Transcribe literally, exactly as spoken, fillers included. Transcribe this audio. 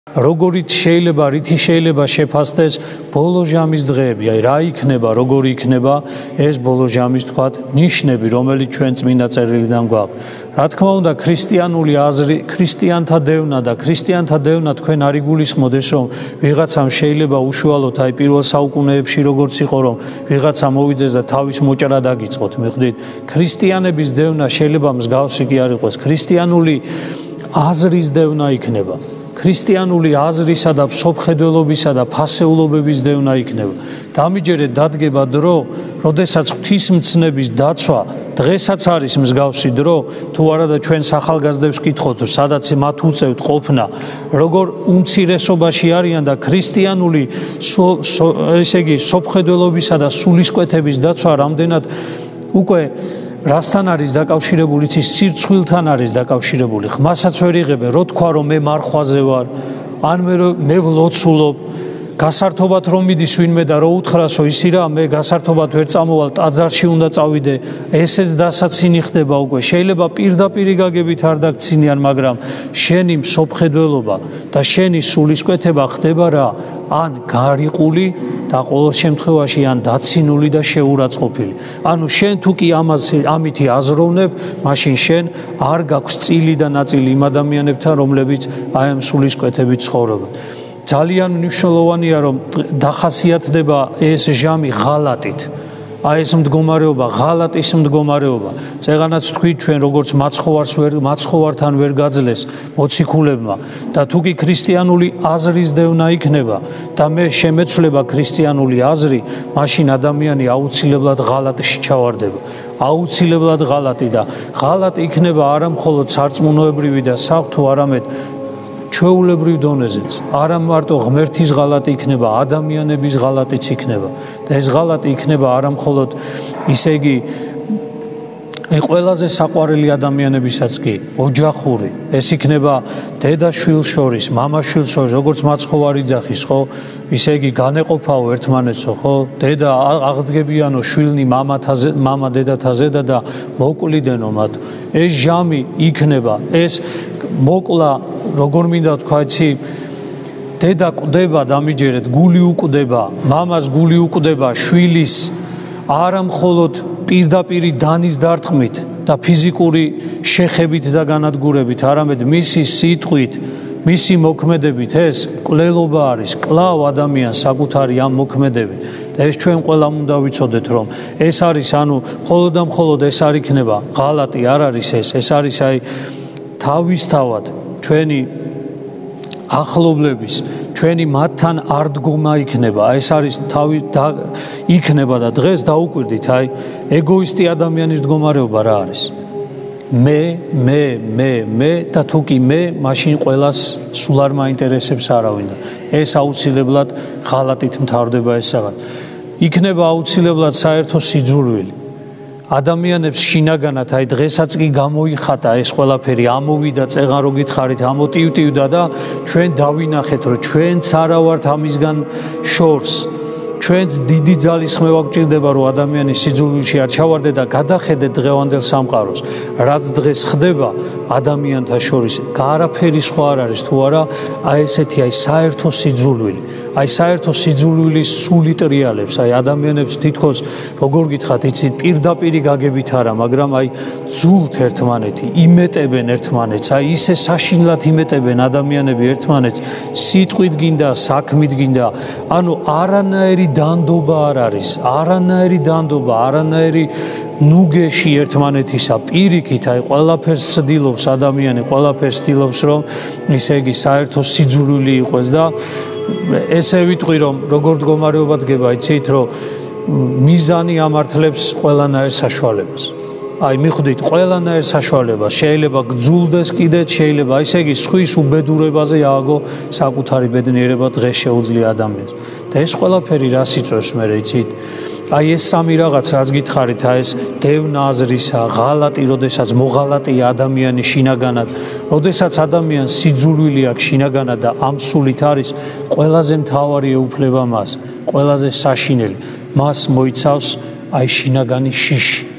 როგორიც შეიძლება, რითი შეიძლება შეფასდეს ბოლო ჟამის დღეები, აი რა იქნება, როგორი იქნება ეს ბოლო ჟამის თქვათ ნიშნები, რომელიც ჩვენ წმინდა წერილიდან გვაქვს. რა თქმა უნდა, ქრისტიანული აზრი, ქრისტიანთა დევნა და ქრისტიანთა დევნა თქვენ არ იგულისხმოდეს, რომ ვიღაცამ შეიძლება უშუალოდ აი პირველ საუკუნეებში როგორც იყო, რომ ვიღაცა მოვიდეს და თავის მოჭრა დაგიწყოთ. მიხვდით, ქრისტიანების დევნა შეიძლება მსგავსი კი არ იყოს. ქრისტიანული აზრის დევნა იქნება. ქრისტიანული აზრისა და მსოფლმხედველობისა და ფასეულობების დევნა იქნება. დამიჯერეთ დადგება დრო, როდესაც ღვთისმცნების დაცვა დღესაც არის მსგავსი დრო, თუ არა და ჩვენ ახალგაზრდებს ვკითხოთ, სადაც მათ უწევთ ყოფნა, როგორ უმცირესობაში არიან და ქრისტიანული ესე იგი მსოფლმხედველობისა და სულისკვეთების დაცვა რამდენად უკვე რასთან არის დაკავშირებული, იცი სირცხვილთან არის დაკავშირებული. ხმასაც ვერ იღებენ, რო თქვა რომ მე მარხვაზე ვარ, ან მე მე ვლოცულობ, გასართობად რომ მიდის ვინმე და რო უთხრასო ისი რა, მე გასართობად ვერ წამოვალ, ტაძარში უნდა წავიდე, ესეც დასაცინი ხდება უკვე. შეიძლება პირდაპირი გაგებით არ დაგცინიან, მაგრამ შენი მსოფლმხედველობა და შენი სულისკვეთება ხდება რა, ან გარიყული და ყოველ შემთხვევაში ან დაცინული და შეურაცხყოფილი. ანუ შენ თუ კი ამას ამითი აზროვნებ, მაშინ შენ არ გაქვს წილი და ნაწილი იმ ადამიანებთან, რომლებიც აი ამ სულისკვეთებით ცხოვრობენ. ძალიან მნიშვნელოვანია, რომ დახასიათდება ეს ჟამი ღალატით. აი ეს მდგომარეობა, ღალატის მდგომარეობა. წეღანაც თქვით ჩვენ, როგორც მაცხოვარს ვერ მაცხოვართან ვერ გაძლეს მოციქულებმა და თუ კი ქრისტიანული აზრის დევნა იქნება და მე შემეცვლება ქრისტიანული აზრი, მაშინ ადამიანი აუცილებლად ღალატში ჩავარდება. აუცილებლად ღალატი და ღალატი იქნება არა მხოლოდ სარწმუნოებრივი და საღვთო, არამედ ჩვეულებრივ დონეზეც. არა მარტო ღმერთის ღალატი იქნება, ადამიანების ღალატიც იქნება. და ეს ღალატი იქნება არა მხოლოდ ისე იგი ყველაზე საყვარელი ადამიანებისაც კი, ოჯახური. ეს იქნება დედა-შვილს შორის, მამა-შვილს შორის, როგორც მაცხოვარი ძახის, ხო? ისე იგი განეყოფაო ერთმანეთსო, ხო? დედა აღდგებიანო შვილნი მამათაზე, მამა დედათაზე და მოკლიდენო მათ. ეს ჟამი იქნება, ეს მოკლა, როგორ მინდა თქვა, იცი, დედა კვდება დამიჯერეთ, გული უკვდება, მამას გული უკვდება შვილის არა მხოლოდ პირდაპირი დანის დარტყმით და ფიზიკური შეხებით და განადგურებით, არამედ მისი სიტყვით, მისი მოქმედებით. ეს კვლელობა არის, კლავ ადამიანს საკუთარი ამ მოქმედებით. და ეს ჩვენ ყველამ უნდა ვიცოდეთ, რომ ეს არის, ანუ მხოლოდ და მხოლოდ ეს არ იქნება ღალატი, არ არის ეს, ეს არის აი თავისთავად ჩვენი ახლობლების, ჩვენი მათთან არ დგომა იქნება. ეს არის თავი იქნება და დღეს დაუკვირდით, აი ეგოისტი ადამიანის მდგომარეობა რა არის. მე, მე, მე, მე და თუ კი მე, მაშინ ყველას სულ არ მაინტერესებს არავინ. ეს აუცილებლად ღალატით მთავრდება ეს რაღაც. იქნება აუცილებლად საერთო სიძულვილი. ადამიანებს შინაგანად აი დღესაც კი გამოიხატა ეს ყველაფერი, ამოვიდა წეღან რო გითხარით, ამოტივტივდა და ჩვენ დავინახეთ, რომ ჩვენც არა ვართ ამისგან შორს. ჩვენც დიდი ძალის ხმევა გვჭირდება, რომ ადამიანის სიძულვილში არ ჩავარდე და გადახედეთ დღევანდელ სამყაროს. რაც დღეს ხდება ადამიანთა შორის, არაფერი სხვა არ არის თუ არა, აი ესეთი აი საერთო სიძულვილი. აი საერთო სიძულვილის სული ტრიალებს, აი ადამიანებს თითქოს როგორ გითხრათ, იცით, პირდაპირი გაგებით არა, მაგრამ აი ძულთ ერთმანეთი, იმეტებენ ერთმანეთს, აი ისე საშინლად იმეტებენ ადამიანები ერთმანეთს, სიტყვით გინდა, საქმით გინდა, ანუ არანაირი დანდობა არ არის, არანაირი დანდობა, არანაირი ნუგეში ერთმანეთისა, პირიქით, აი ყველაფერს ცდილობს ადამიანი, ყველაფერს ცდილობს, რომ ისე იგი საერთო სიძულვილი იყოს და ესე ვიტყვი, რომ როგორ მდგომარეობა დგება, იცით, რომ მიზანი ამართლებს ყველანაირ საშუალებას. აი მიხვდით, ყველანაირ საშუალებას შეიძლება გძულდეს კიდეც, შეიძლება ისე იგი სხვის უბედურებაზე ააგო საკუთარი ბედნიერება დღეს შეუძლია ადამიანს. და ეს ყველაფერი რას იწვევს მე, იცით? აი ეს სამი რაღაც, რაც გითხარით, აი ეს დევნა აზრისა, ღალატი, როდესაც მოღალატია ადამიანი შინაგანად, როდესაც ადამიანს სიძულვილი აქვს შინაგანად და ამ სულით არის, ყველაზე მთავარი ეუფლება მას, ყველაზე საშინელი. მას მოიცავს აი შინაგანი შიში.